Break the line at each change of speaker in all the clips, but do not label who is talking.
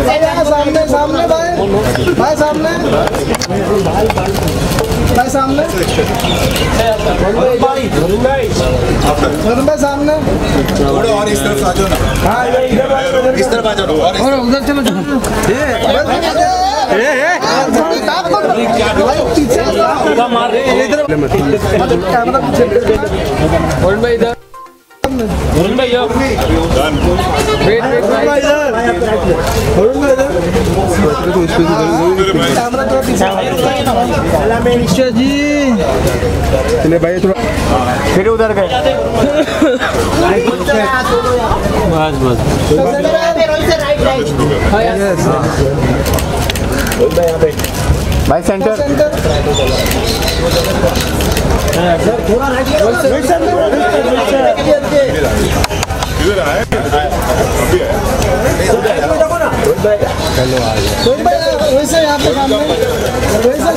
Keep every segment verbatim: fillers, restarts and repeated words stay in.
सामने सामने भाई भाई सामने भाई सामने वरुण भाई सामने
थोड़ा और इस तरफ आ जाओ ना।
हाँ इधर
इस तरफ आ जाओ और
उधर चलो कैमरा पीछे वरुण भाई इधर वरुण भाई वेट वेट भाई इधर वरुण भाई इधर कैमरा थोड़ा पीछे जी चले भाई थोड़ा फिर उधर गए बस बस भाई सेंटर थोड़ा
इधर आए
वैसे यहाँ पे सामने वैसे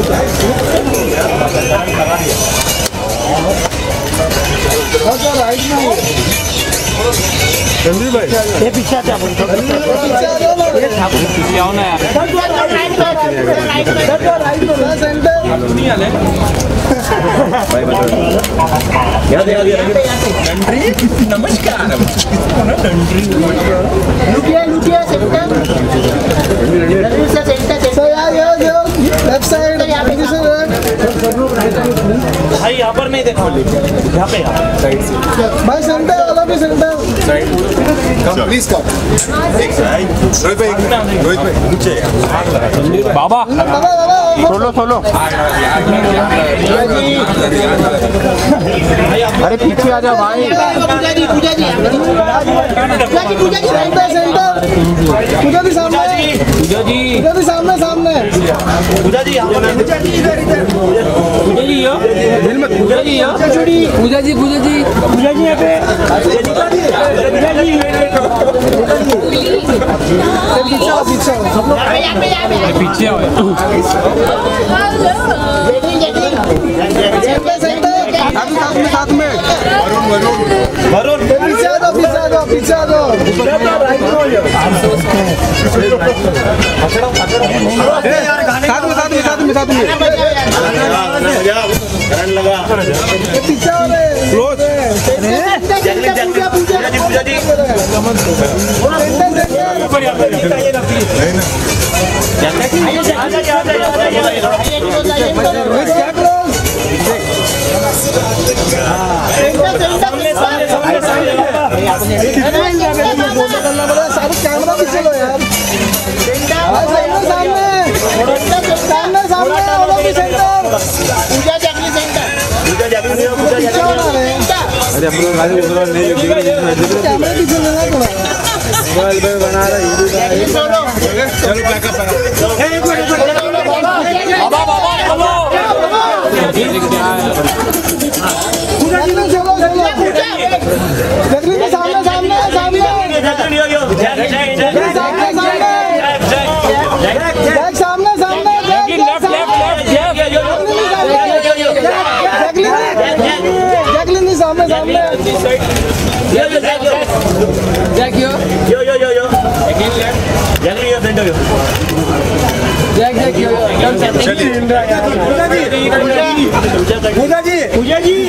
सामने राइट में रणवीर भाई ये पीछे आते हैं ये पीछे आओ ना यार सेंटर याद याद नमस्कार लुटिया लुटिया सेंटर लेफ्ट साइड
भाई यहाँ पर नहीं देखा यहाँ पे साइड से
भाई सेंटर वाला भी centre
side come please come Rohit भाई रोहित भाई नीचे
बाबा
बाबा बाबा
सोलो सोलो अरे पीछे आ जा भाई
पूजा जी पूजा जी पूजा जी पूजा जी सेंटर सेंटर पूजा जी सामने
पूजा जी
पूजा जी सामने सामने
पूजा जी पूजा जी इधर इधर पूजा जी यो दिल मत पूजा जी यो पूजा जी पूजा जी पूजा जी यहाँ पे पूजा जी
पीछे आओ पीछे आओ सब लोग
पीछे आओ
साथ में
वरुण वरुण
वरुण
पीछे आ जाओ पीछे आ जाओ पीछे आ जाओ साथ में साथ में साथ में साथ में
करंट लगा
पीछे वाले क्लोज
पूजा जी पूजा जी
कैमरा पीछे लो यार सामने सामने सामने सामने सेंटर पूजा जगली सेंटर
पूजा जागृति पूजा जागृति
अरे हम लोग गाड़ी उधर नहीं
कैमरा पीछे लेना थोड़ा
मोबाइल पे बना रहा है चलो बैकअप
बाबा बाबा चलो
पूजा जी ने चलो जगली के सामने सामने सामने जैक सामने सामने जैकलिन सामने सामने जैक यो
यो यो यो यो जगली yo centre yo
Jack Jack yo Pooja ji Pooja ji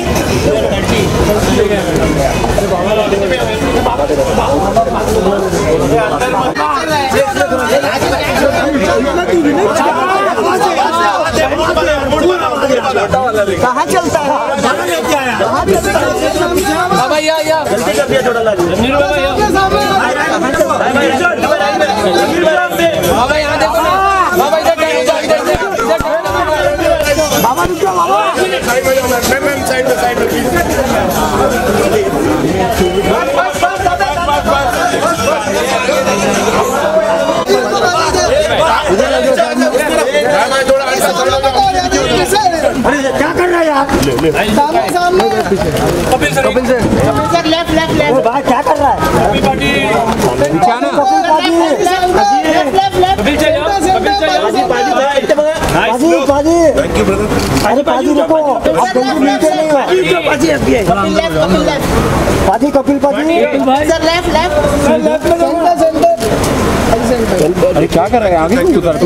कहाँ चलता है बाबा या या
जल्दी कर दिया छोटा लाल नीरू बाबा यो बाबा यहाँ देखो ना बाबा इधर
बाबा रुको बाबा
साइड पे साइड
क्या कर रहा है यार सामने सामने
Kapil sir
Kapil sir Kapil sir left left left भाई क्या कर रहा है
कपिल पार्टी
क्या ना लेफ्ट लेफ्ट लेफ्ट
कपिल चलो कपिल चलो पाजी
पाजी पाजी
थैंक यू ब्रदर
अरे पाजी रुको आप जल्दी मिलते नहीं हो पाजी अभी है paaji Kapil paaji sir left left sir left में सेंटर सेंटर अरे क्या कर रहा है आगे क्यों उतर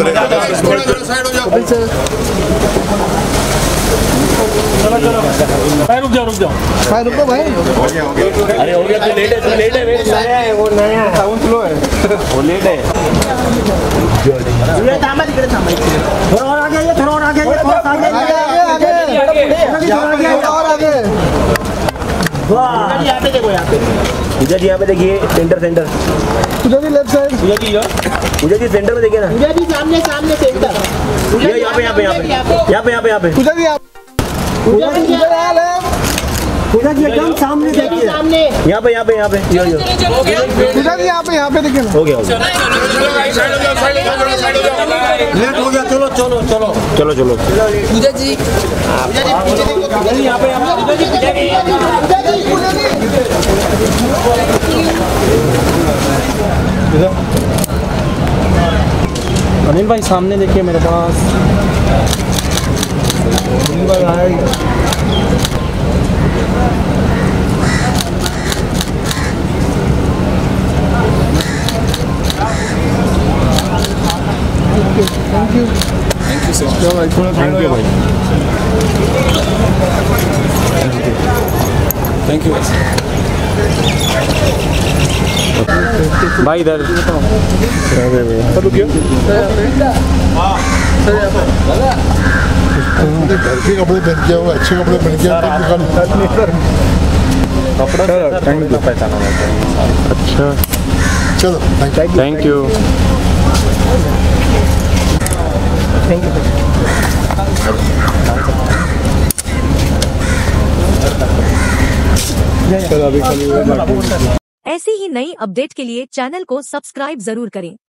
भाई रुक जाओ रुक जाओ
भाई रुको भाई
अरे हो गया तो लेट है तो लेट है वेट नया है वो नया है
साउंड स्लो है
वो लेट है ये थांबा तिकडे थांबा थोड़ा और आगे ये थोड़ा और आगे ये थोड़ा आगे
आगे आगे और आगे
वाह यहाँ पे देखो यहाँ पे पूजा जी यहाँ पे देखिए centre centre
Pooja ji left side
Pooja ji yo Pooja ji centre में देखिए ना
पूजा जी सामने सामने सेंटर
ये यहाँ पे यहाँ पे यहाँ पे यहाँ पे यहाँ पे यहाँ पे
पूजा जी आप पूजा जी इधर आ ले पूजा जी एकदम सामने देखिए
सामने
यहाँ पे यहाँ पे यहाँ पे यो यो
पूजा जी यहाँ पे यहाँ पे देखिए
हो गया हो गया
लेट हो गया चलो चलो चलो
चलो चलो
पूजा जी
पूजा जी यहाँ पे यहाँ पे पूजा जी पूजा जी
अनिल भाई सामने देखिए मेरे पास अनिल भाई आए thank you thank you sir भाई थोड़ा थैंक यू भाई थैंक यू भाई इधर सब रुकियो
घर के कपड़े पहन के आओ अच्छे कपड़े पहन के
कपड़ा थैंक यू पहचाना अच्छा
चलो
थैंक यू थैंक यू
चलो अभी खाली
ऐसी ही नई अपडेट के लिए चैनल को सब्सक्राइब जरूर करें।